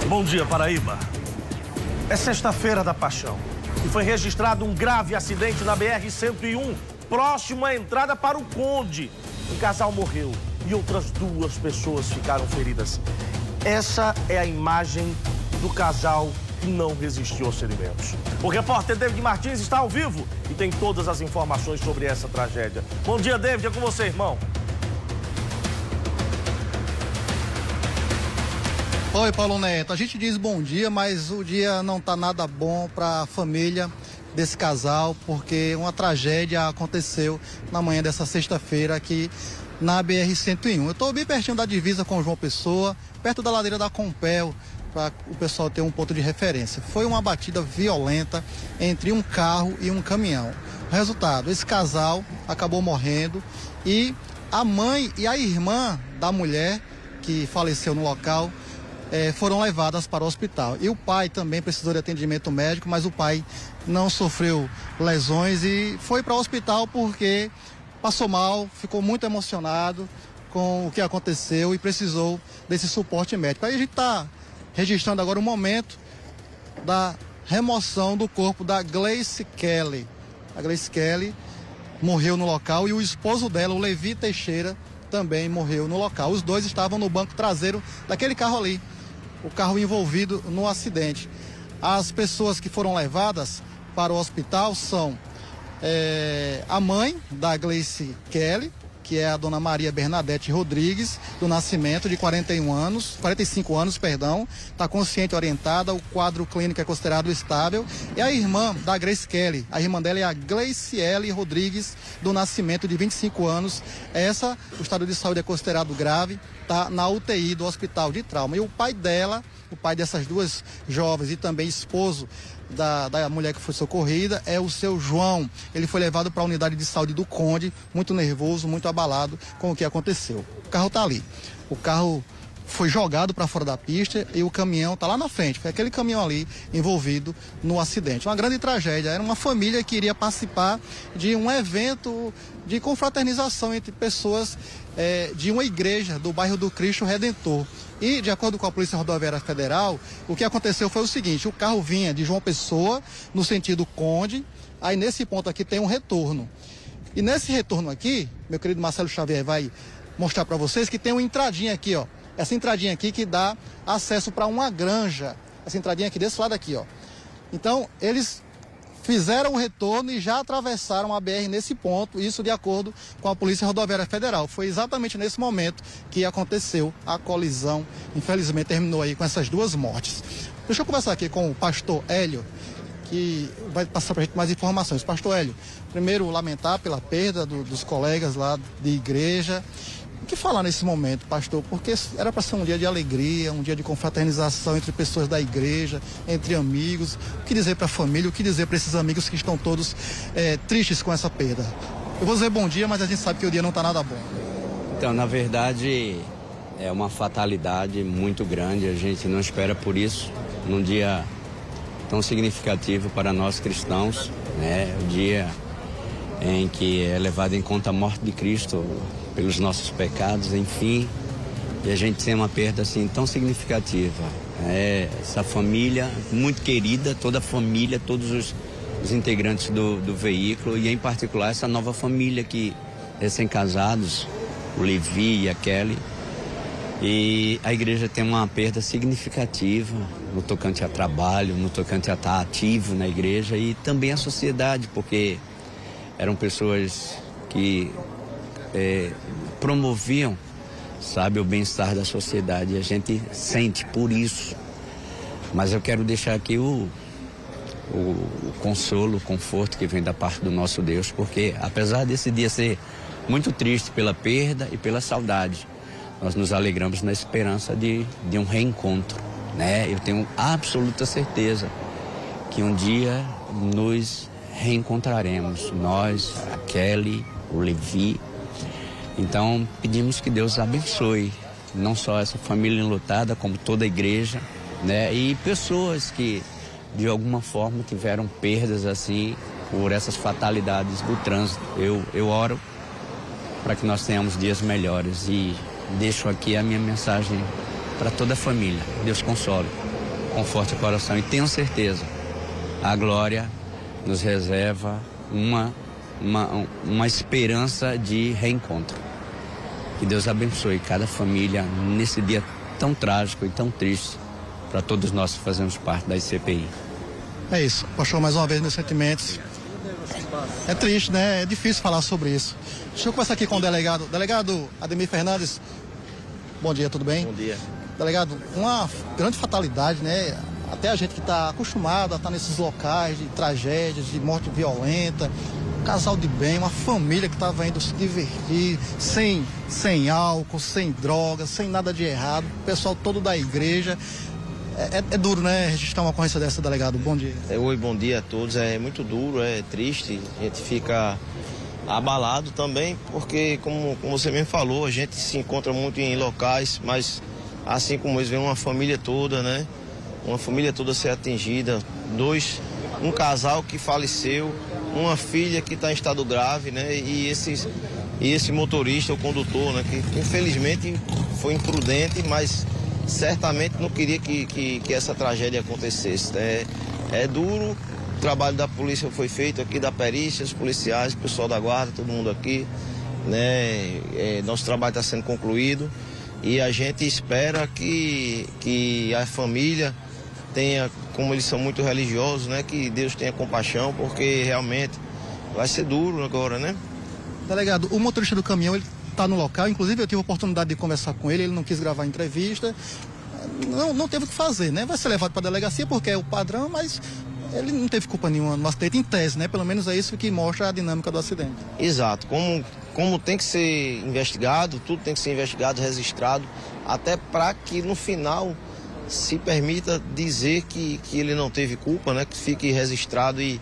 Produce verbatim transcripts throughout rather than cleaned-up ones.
Bom dia, Paraíba. É sexta-feira da Paixão e foi registrado um grave acidente na B R cento e um, próximo à entrada para o Conde. Um casal morreu e outras duas pessoas ficaram feridas. Essa é a imagem do casal que não resistiu aos ferimentos. O repórter David Martins está ao vivo e tem todas as informações sobre essa tragédia. Bom dia, David. É com você, irmão. Oi, Paulo Neto. A gente diz bom dia, mas o dia não tá nada bom para a família desse casal, porque uma tragédia aconteceu na manhã dessa sexta-feira aqui na B R cento e um. Eu estou bem pertinho da divisa com João Pessoa, perto da ladeira da Compel, para o pessoal ter um ponto de referência. Foi uma batida violenta entre um carro e um caminhão. O resultado, esse casal acabou morrendo e a mãe e a irmã da mulher que faleceu no local É, foram levadas para o hospital. E o pai também precisou de atendimento médico, mas o pai não sofreu lesões e foi para o hospital porque passou mal, ficou muito emocionado com o que aconteceu e precisou desse suporte médico. Aí a gente está registrando agora o momento da remoção do corpo da Gleice Kelly. A Gleice Kelly morreu no local e o esposo dela, o Levi Teixeira, também morreu no local. Os dois estavam no banco traseiro daquele carro ali, o carro envolvido no acidente. As pessoas que foram levadas para o hospital são é, a mãe da Gleice Kelly, que é a dona Maria Bernadette Rodrigues, do Nascimento, de quarenta e um anos, quarenta e cinco anos, perdão, está consciente, orientada, o quadro clínico é considerado estável. E a irmã da Grace Kelly, a irmã dela é a Gleiciele Rodrigues, do Nascimento, de vinte e cinco anos. Essa, o estado de saúde é considerado grave, está na U T I do Hospital de Trauma. E o pai dela, o pai dessas duas jovens e também esposo Da, da mulher que foi socorrida, é o seu João. Ele foi levado para a unidade de saúde do Conde, muito nervoso, muito abalado com o que aconteceu. O carro está ali. O carro foi jogado para fora da pista e o caminhão está lá na frente. Foi aquele caminhão ali envolvido no acidente. Uma grande tragédia. Era uma família que iria participar de um evento de confraternização entre pessoas é, de uma igreja do bairro do Cristo Redentor. E, de acordo com a Polícia Rodoviária Federal, o que aconteceu foi o seguinte: o carro vinha de João Pessoa, no sentido Conde, aí nesse ponto aqui tem um retorno. E nesse retorno aqui, meu querido Marcelo Xavier vai mostrar para vocês que tem uma entradinha aqui, ó. Essa entradinha aqui que dá acesso para uma granja. Essa entradinha aqui desse lado aqui, ó. Então, eles fizeram o retorno e já atravessaram a B R nesse ponto, isso de acordo com a Polícia Rodoviária Federal. Foi exatamente nesse momento que aconteceu a colisão. Infelizmente terminou aí com essas duas mortes. Deixa eu conversar aqui com o pastor Hélio, que vai passar para a gente mais informações. Pastor Hélio, primeiro lamentar pela perda do, dos colegas lá de igreja. O que falar nesse momento, pastor? Porque era para ser um dia de alegria, um dia de confraternização entre pessoas da igreja, entre amigos. O que dizer para a família, o que dizer para esses amigos que estão todos é, tristes com essa perda? Eu vou dizer bom dia, mas a gente sabe que o dia não está nada bom. Então, na verdade, é uma fatalidade muito grande. A gente não espera por isso num dia tão significativo para nós cristãos, né? O dia em que é levado em conta a morte de Cristo pelos nossos pecados, enfim, e a gente tem uma perda assim tão significativa. É, essa família muito querida, toda a família, todos os, os integrantes do, do veículo, e em particular essa nova família que recém-casados, o Levi e a Kelly. E a igreja tem uma perda significativa no tocante a trabalho, no tocante a estar ativo na igreja, e também a sociedade, porque eram pessoas que é, promoviam, sabe, o bem-estar da sociedade. E a gente sente por isso. Mas eu quero deixar aqui o, o, o consolo, o conforto que vem da parte do nosso Deus, porque apesar desse dia ser muito triste pela perda e pela saudade, nós nos alegramos na esperança de, de um reencontro, né? Eu tenho absoluta certeza que um dia nos reencontraremos, nós, a Kelly, o Levi. Então pedimos que Deus abençoe não só essa família enlutada, como toda a igreja, né? E pessoas que de alguma forma tiveram perdas assim por essas fatalidades do trânsito. Eu, eu oro para que nós tenhamos dias melhores e deixo aqui a minha mensagem para toda a família. Deus console. conforte o coração. E tenho certeza, a glória nos reserva uma, uma, uma esperança de reencontro. Que Deus abençoe cada família nesse dia tão trágico e tão triste para todos nós que fazemos parte da I C P I. É isso, pastor, mais uma vez meus sentimentos. É triste, né? É difícil falar sobre isso. Deixa eu conversar aqui com o delegado. Delegado Ademir Fernandes, bom dia, tudo bem? Bom dia. Delegado, uma grande fatalidade, né? Até a gente que está acostumado a estar nesses locais de tragédias, de morte violenta, um casal de bem, uma família que estava indo se divertir, sem, sem álcool, sem drogas, sem nada de errado, o pessoal todo da igreja. É, é, é duro, né, registrar uma ocorrência dessa, delegado? Bom dia. É, oi, bom dia a todos. É muito duro, é triste, a gente fica abalado também, porque, como, como você mesmo falou, a gente se encontra muito em locais, mas assim como eles, vem uma família toda, né? Uma família toda ser atingida, dois, um casal que faleceu, uma filha que está em estado grave, né? E esse, e esse motorista, o condutor, né? Que, que infelizmente foi imprudente, mas certamente não queria que, que, que essa tragédia acontecesse. É, é duro, o trabalho da polícia foi feito aqui, da perícia, os policiais, o pessoal da guarda, todo mundo aqui, né? É, nosso trabalho está sendo concluído e a gente espera que, que a família tenha, como eles são muito religiosos, né? Que Deus tenha compaixão, porque realmente vai ser duro agora, né? Delegado, o motorista do caminhão, ele está no local, inclusive eu tive a oportunidade de conversar com ele, ele não quis gravar a entrevista, não, não teve o que fazer, né? Vai ser levado para a delegacia porque é o padrão, mas ele não teve culpa nenhuma no acidente, em tese, né? Pelo menos é isso que mostra a dinâmica do acidente. Exato, como, como tem que ser investigado, tudo tem que ser investigado, registrado, até para que no final se permita dizer que, que ele não teve culpa, né? Que fique registrado e,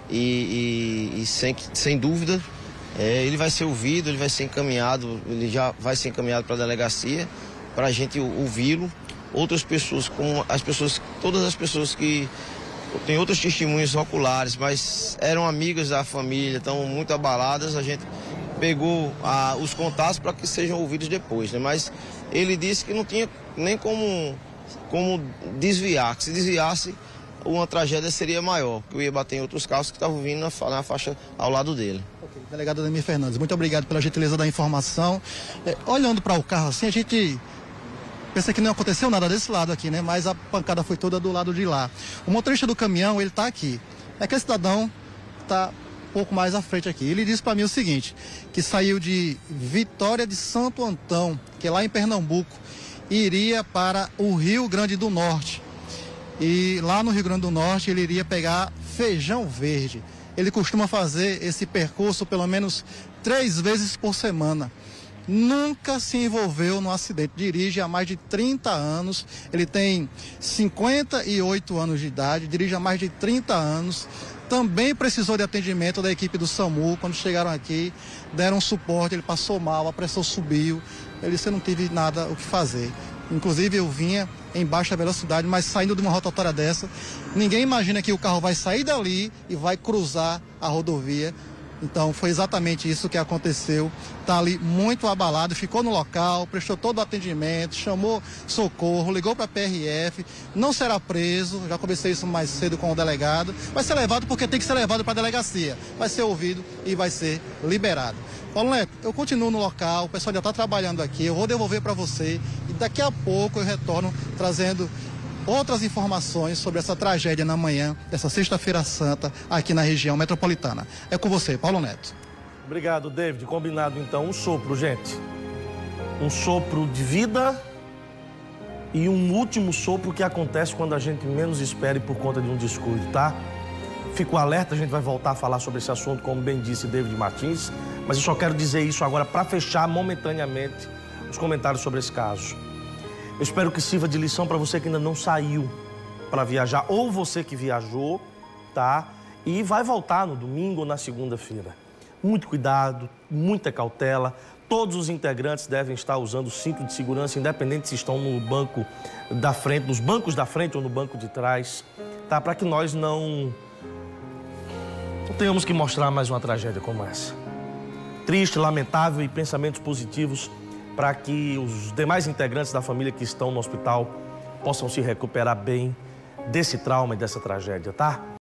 e, e, e sem, sem dúvida. É, ele vai ser ouvido, ele vai ser encaminhado, ele já vai ser encaminhado para a delegacia para a gente ouvi-lo. Outras pessoas, como as pessoas, todas as pessoas que tem outros testemunhos oculares, mas eram amigas da família, estão muito abaladas, a gente pegou ah, os contatos para que sejam ouvidos depois, né? Mas ele disse que não tinha nem como, como desviar, que se desviasse uma tragédia seria maior, que eu ia bater em outros carros que estavam vindo na, na faixa ao lado dele. Okay. Delegado Ademir Fernandes, muito obrigado pela gentileza da informação. É, olhando para o carro assim, a gente pensa que não aconteceu nada desse lado aqui, né? Mas a pancada foi toda do lado de lá. O motorista do caminhão, ele está aqui. É que esse cidadão está um pouco mais à frente aqui. Ele disse para mim o seguinte, que saiu de Vitória de Santo Antão, que é lá em Pernambuco, e iria para o Rio Grande do Norte. E lá no Rio Grande do Norte ele iria pegar Feijão Verde. Ele costuma fazer esse percurso pelo menos três vezes por semana. Nunca se envolveu no acidente. Dirige há mais de trinta anos. Ele tem cinquenta e oito anos de idade, dirige há mais de trinta anos. Também precisou de atendimento da equipe do SAMU. Quando chegaram aqui, deram suporte, ele passou mal, a pressão subiu. Ele disse, eu não tive nada o que fazer. Inclusive eu vinha em baixa velocidade, mas saindo de uma rotatória dessa, ninguém imagina que o carro vai sair dali e vai cruzar a rodovia. Então foi exatamente isso que aconteceu. Está ali muito abalado, ficou no local, prestou todo o atendimento, chamou socorro, ligou para a P R F, não será preso, já conversei isso mais cedo com o delegado, vai ser levado porque tem que ser levado para a delegacia, vai ser ouvido e vai ser liberado. Paulo Neto, eu continuo no local, o pessoal já está trabalhando aqui, eu vou devolver para você e daqui a pouco eu retorno trazendo outras informações sobre essa tragédia na manhã dessa sexta-feira santa aqui na região metropolitana. É com você, Paulo Neto. Obrigado, David. Combinado então, um sopro, gente. Um sopro de vida e um último sopro que acontece quando a gente menos espera e por conta de um descuido, tá? Fico alerta, a gente vai voltar a falar sobre esse assunto, como bem disse David Martins, mas eu só quero dizer isso agora para fechar momentaneamente os comentários sobre esse caso. Eu espero que sirva de lição para você que ainda não saiu para viajar, ou você que viajou, tá? E vai voltar no domingo ou na segunda-feira. Muito cuidado, muita cautela. Todos os integrantes devem estar usando o cinto de segurança, independente se estão no banco da frente, nos bancos da frente ou no banco de trás, tá? Para que nós não, não tenhamos que mostrar mais uma tragédia como essa. Triste, lamentável e pensamentos positivos para que os demais integrantes da família que estão no hospital possam se recuperar bem, desse trauma e dessa tragédia, tá?